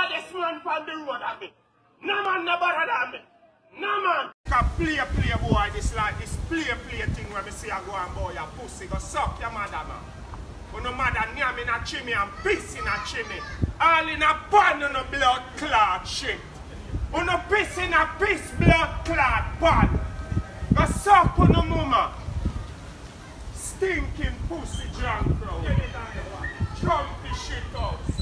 baddest man from the road at me. No man no better than me. No man. Play boy, this like this play thing where me see I go and boy your pussy go suck your mother man. When no mother near me in a chimney and piss in a chimney. All in a pan on a blood clot shit. When no piss in a piss blood clot pan. Go suck on the mama. Stinking pussy drunk crowd. Jumpy shit house.